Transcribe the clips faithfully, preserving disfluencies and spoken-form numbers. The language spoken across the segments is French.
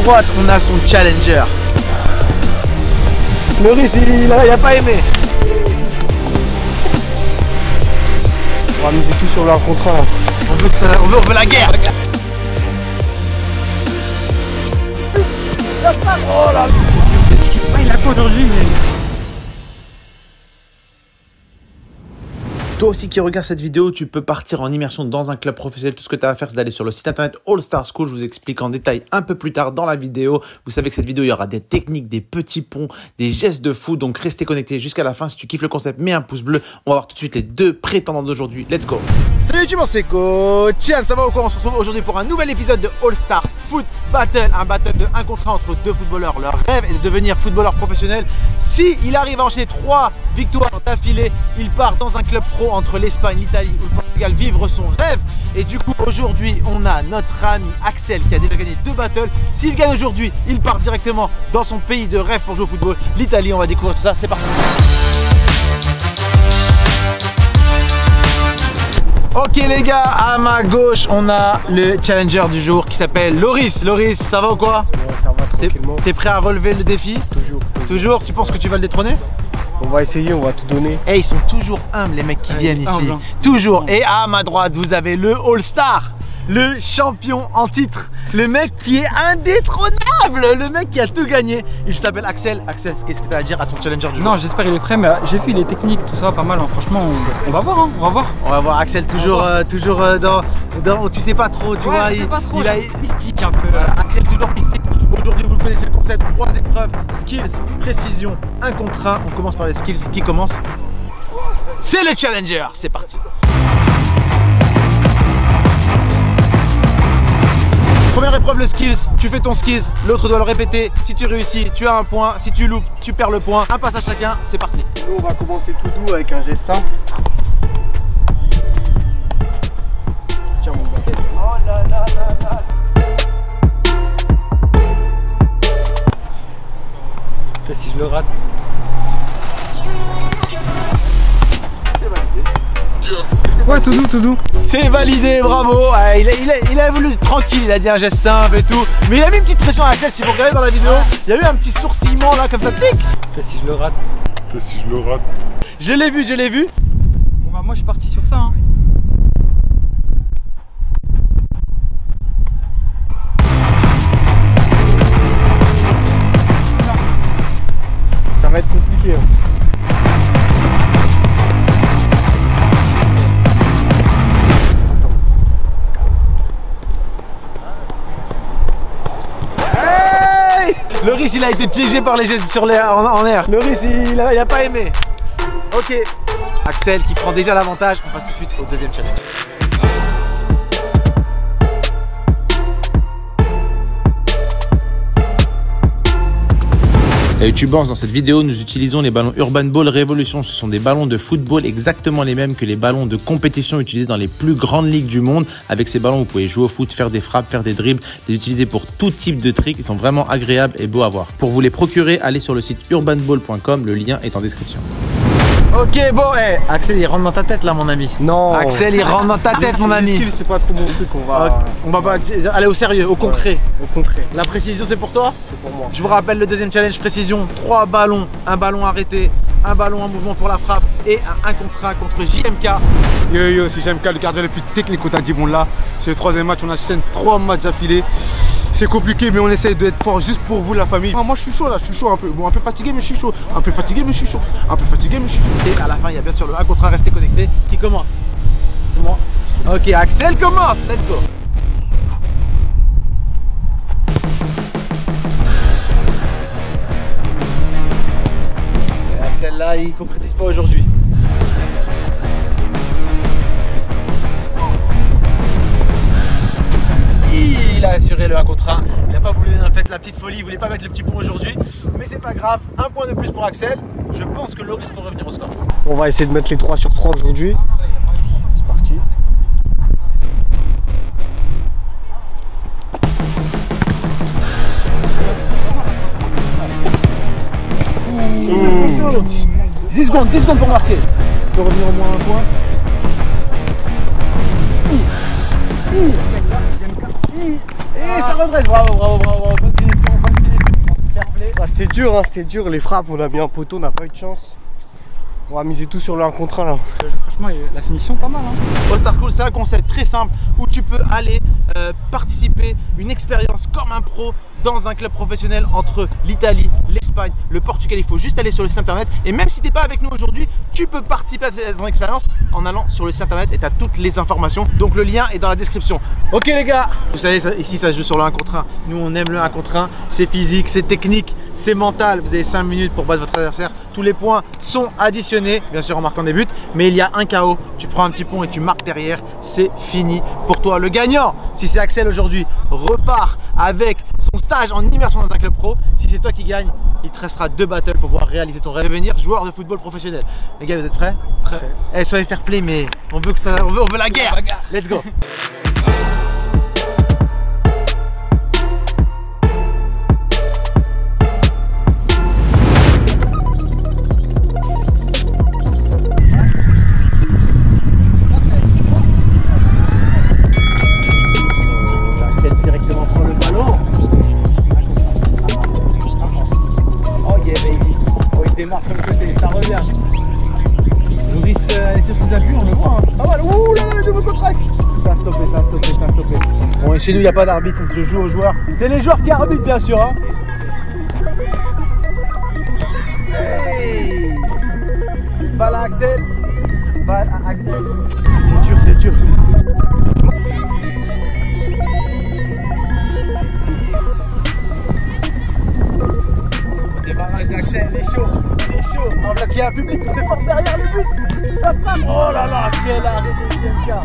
droite, on a son challenger. Loris, il, il, a, il a pas aimé. On va miser tout sur leur contrat. On veut, on veut, on veut la guerre. Oh là, il a quoi aujourd'hui? Toi aussi qui regarde cette vidéo, tu peux partir en immersion dans un club professionnel. Tout ce que tu as à faire, c'est d'aller sur le site internet All Star School. Je vous explique en détail un peu plus tard dans la vidéo. Vous savez que cette vidéo, il y aura des techniques, des petits ponts, des gestes de foot. Donc restez connectés jusqu'à la fin. Si tu kiffes le concept, mets un pouce bleu. On va voir tout de suite les deux prétendants d'aujourd'hui. Let's go. Salut YouTube, c'est Coach Yann, ça va ou quoi? On se retrouve aujourd'hui pour un nouvel épisode de All Star Foot Battle. Un battle de un contre un entre deux footballeurs. Leur rêve est de devenir footballeur professionnel. Si il arrive à enchaîner trois victoires d'affilée, il part dans un club pro entre l'Espagne, l'Italie ou le Portugal, vivre son rêve. Et du coup aujourd'hui on a notre ami Axel qui a déjà gagné deux battles. S'il gagne aujourd'hui, il part directement dans son pays de rêve pour jouer au football, l'Italie. On va découvrir tout ça, c'est parti. Ok les gars, à ma gauche on a le challenger du jour qui s'appelle Loris. Loris, ça va ou quoi? Ouais, ça va tranquillement. T'es prêt à relever le défi? Toujours. Toujours? Tu penses que tu vas le détrôner? On va essayer, on va tout donner. Et ils sont toujours humbles les mecs qui ouais, viennent ici. humble, hein. Toujours. Et à ma droite vous avez le All-Star, le champion en titre, le mec qui est indétrônable, le mec qui a tout gagné. Il s'appelle Axel. Axel, qu'est-ce que tu as à dire à ton challenger du jour? Non, j'espère il est prêt, mais j'ai vu les techniques, tout ça, pas mal. Hein. Franchement, on, on va voir, hein. on va voir. On va voir Axel toujours, voir. Euh, toujours euh, dans, dans, tu sais pas trop, tu ouais, vois. Je sais il, pas trop, il a mystique un peu. Voilà, Axel toujours mystique. Aujourd'hui vous connaissez le concept, trois épreuves, skills, précision, un contre un. On commence par les skills. Qui commence? C'est le challenger. C'est parti. Première épreuve, le skills. Tu fais ton skills, l'autre doit le répéter. Si tu réussis, tu as un point. Si tu loupes, tu perds le point. Un passe à chacun, c'est parti. Nous, on va commencer tout doux avec un geste simple. Tiens mon gars. Oh là là là là. Putain, si je le rate. C'est validé. Ouais, tout doux, tout doux. C'est validé, bravo. Ouais, il, a, il, a, il a voulu tranquille, il a dit un geste simple et tout. Mais il a mis une petite pression à Axel. Si vous regardez dans la vidéo, il y a eu un petit sourcillement là comme ça, tic. Putain, si je le rate. Putain, si je le rate. Je l'ai vu, je l'ai vu. Bon bah moi je suis parti sur ça. Hein. Ça va être compliqué. Hein. Loris il a été piégé par les gestes sur l'air, en, en air. Loris il a, il a pas aimé. Ok. Axel qui prend déjà l'avantage. On passe tout de suite au deuxième challenge. Et YouTubers, dans cette vidéo, nous utilisons les ballons Urban Ball Revolution. Ce sont des ballons de football exactement les mêmes que les ballons de compétition utilisés dans les plus grandes ligues du monde. Avec ces ballons, vous pouvez jouer au foot, faire des frappes, faire des dribbles, les utiliser pour tout type de tricks. Ils sont vraiment agréables et beaux à voir. Pour vous les procurer, allez sur le site urban ball point com. Le lien est en description. Ok, bon, hey, Axel il rentre dans ta tête là, mon ami. Non. Axel il rentre dans ta tête, mon ami. Les skills, c'est pas trop mon truc. On va. Okay. On va pas aller au sérieux, au concret. Ouais, au concret. La précision, c'est pour toi? C'est pour moi. Je vous rappelle le deuxième challenge précision, trois ballons, un ballon arrêté, un ballon en mouvement pour la frappe et un un contre un contre J M K. Yo yo, c'est J M K, le gardien le plus technique qu'on t'a dit. Bon là, c'est le troisième match, on enchaîne trois matchs affilés. C'est compliqué mais on essaye d'être fort juste pour vous la famille. Ah, moi je suis chaud là, je suis chaud un peu. Bon un peu fatigué mais je suis chaud. Un peu fatigué mais je suis chaud. Un peu fatigué mais je suis chaud. Et à la fin il y a bien sûr le un contre un, restez connecté, qui commence. C'est moi. Ok, Axel commence, let's go. Et Axel là il concrétise pas aujourd'hui. Il a assuré le un contre un, il n'a pas voulu en fait la petite folie, il voulait pas mettre le petit pont aujourd'hui, mais c'est pas grave, un point de plus pour Axel. Je pense que Loris peut revenir au score. On va essayer de mettre les trois sur trois aujourd'hui. C'est parti. dix secondes, dix secondes pour marquer. Il peut revenir au moins un point. Et ça redresse, bravo, bravo, bravo, bravo. Ah, c'était dur, hein, c'était dur. Les frappes, on a mis un poteau, on n'a pas eu de chance. On va miser tout sur le un contre un là. Euh, franchement, la finition, pas mal. Hein. All Star School, c'est un concept très simple où tu peux aller euh, participer, une expérience comme un pro dans un club professionnel entre l'Italie, l'Espagne, le Portugal. Il faut juste aller sur le site internet et même si tu n'es pas avec nous aujourd'hui, tu peux participer à cette expérience en allant sur le site internet et tu as toutes les informations. Donc le lien est dans la description. Ok les gars, vous savez, ça, ici ça se joue sur le un contre un. Nous on aime le un contre un, c'est physique, c'est technique, c'est mental. Vous avez cinq minutes pour battre votre adversaire. Tous les points sont additionnés, bien sûr en marquant des buts, mais il y a un K O. Tu prends un petit pont et tu marques derrière, c'est fini pour toi. Le gagnant, si c'est Axel aujourd'hui, repart avec son stage en immersion dans un club pro. Si c'est toi qui gagne, il te restera deux battles pour pouvoir réaliser ton rêve, devenir joueur de football professionnel. Les gars, vous êtes prêts? Prêt. Eh, soyez fair play, mais on veut que ça, on veut, on veut la guerre. Let's go. Chez nous, il n'y a pas d'arbitre, ça se joue aux joueurs. C'est les joueurs qui arbitrent, bien sûr. Hein. Hey, balle à Axel. Balle à Axel. Ah, c'est dur, c'est dur. Débarrage d'Axel, il est chaud. Il est chaud. On voit qu'il y a un public qui se porte derrière le but. Ça frappe. Oh là là, quel arrêt de D M K.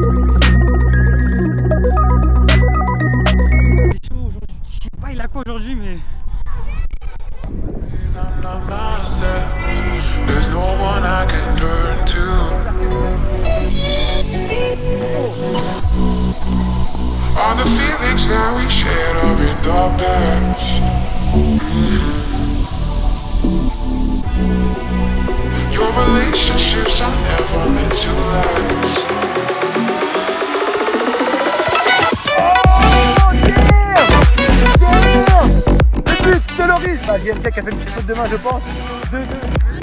Il a quoi aujourd'hui, mais there's no one I can turn to. All the feelings that we shared are in the past. Your relationships are never meant to last. Bah, J M K qui a fait une petite faute de main, je pense. deux deux.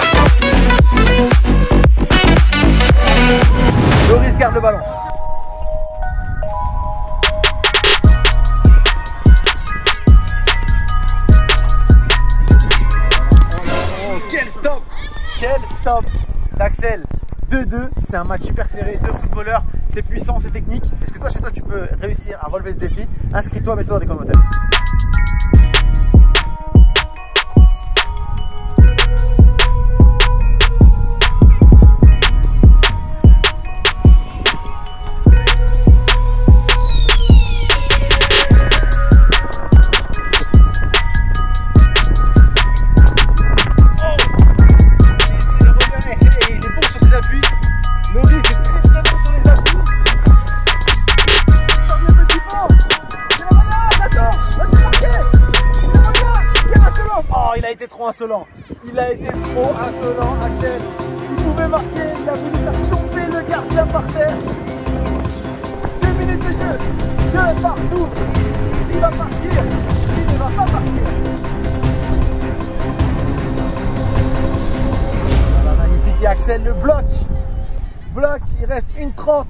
Loris garde le ballon. Oh, quel stop! Quel stop d'Axel! deux deux, c'est un match super serré, deux footballeurs, c'est puissant, c'est technique. Est-ce que toi, chez toi, tu peux réussir à relever ce défi? Inscris-toi, mets-toi dans les commentaires. Il a été trop insolent, il a été trop insolent, Axel. Il pouvait marquer, il a voulu faire tomber le gardien par terre. Deux minutes de jeu, de partout. Qui va partir? Qui ne va pas partir? Voilà, magnifique, et Axel le bloc. Bloc, il reste une trente.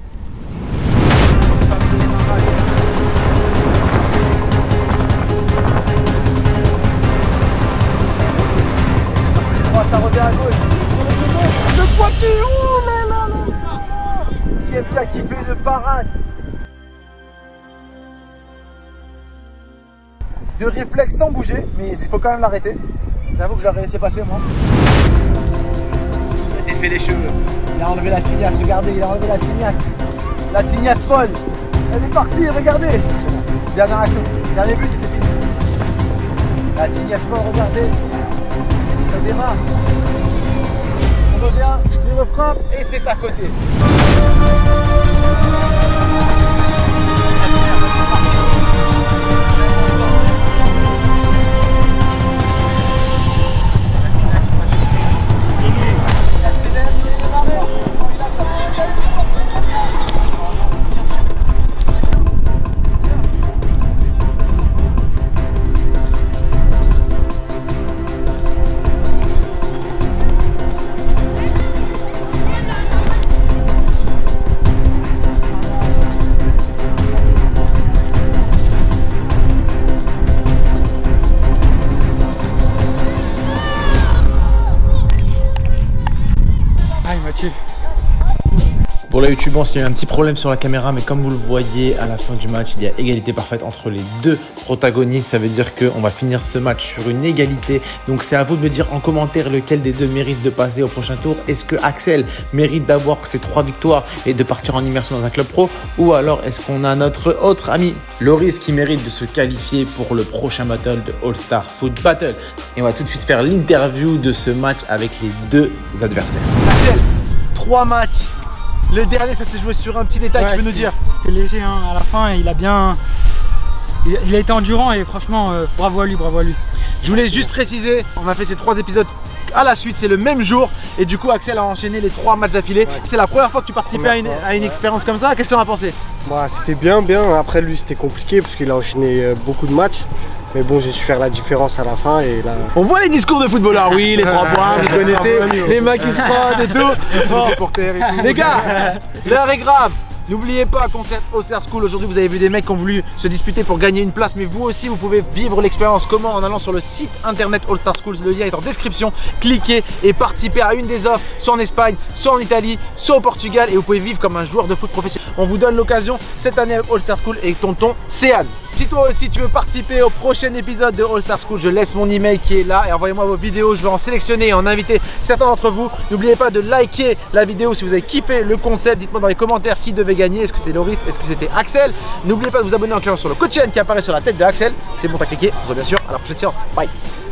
Ça revient à gauche. Le pointu. Oh là là là là. J M K qui fait de parade. De réflexe sans bouger, mais il faut quand même l'arrêter. J'avoue que je l'aurais laissé passer moi. Il a défait les cheveux. Il a enlevé la tignasse, regardez, il a enlevé la tignasse. La tignasse folle. Elle est partie, regardez. Dernière action, dernier but et c'est fini. La tignasse folle, regardez. Ça démarre. On revient, il me frappe et c'est à côté. les youtubeurs, il y a eu un petit problème sur la caméra, mais comme vous le voyez à la fin du match, il y a égalité parfaite entre les deux protagonistes. Ça veut dire qu'on va finir ce match sur une égalité. Donc c'est à vous de me dire en commentaire lequel des deux mérite de passer au prochain tour. Est-ce que Axel mérite d'avoir ses trois victoires et de partir en immersion dans un club pro, ou alors est-ce qu'on a notre autre ami Loris qui mérite de se qualifier pour le prochain battle de All Star Foot Battle? Et on va tout de suite faire l'interview de ce match avec les deux adversaires. Axel, trois matchs. Le dernier, ça s'est joué sur un petit détail, Ouais, tu veux nous dire? C'était léger hein, à la fin, il a bien. Il, il a été endurant et franchement, euh, bravo à lui, bravo à lui. Je voulais juste préciser, on a fait ces trois épisodes à la suite, c'est le même jour. Et du coup, Axel a enchaîné les trois matchs d'affilée. Ouais. C'est la première fois que tu participais à une, à une expérience comme ça. Qu'est-ce que tu en as pensé? Bah, c'était bien, bien. Après, lui, c'était compliqué parce qu'il a enchaîné beaucoup de matchs. Mais bon, j'ai su faire la différence à la fin et là... On voit les discours de footballeurs, oui, les trois points, vous connaissez, les mains qui se prennent et tout. Bon, les gars, l'heure est grave. N'oubliez pas, concert All Star School, aujourd'hui vous avez vu des mecs qui ont voulu se disputer pour gagner une place, mais vous aussi vous pouvez vivre l'expérience. Comment? En allant sur le site internet All Star School, le lien est en description. Cliquez et participez à une des offres, soit en Espagne, soit en Italie, soit au Portugal, et vous pouvez vivre comme un joueur de foot professionnel. On vous donne l'occasion cette année avec All Star School et tonton Céane. Si toi aussi tu veux participer au prochain épisode de All Star School, je laisse mon email qui est là et envoyez-moi vos vidéos, je vais en sélectionner et en inviter certains d'entre vous. N'oubliez pas de liker la vidéo si vous avez kiffé le concept, dites-moi dans les commentaires qui devait gagner, est-ce que c'est Loris, est-ce que c'était Axel? N'oubliez pas de vous abonner en cliquant sur le code chaîne qui apparaît sur la tête de Axel, c'est bon, t'as cliqué, on se voit bien sûr à la prochaine séance, bye.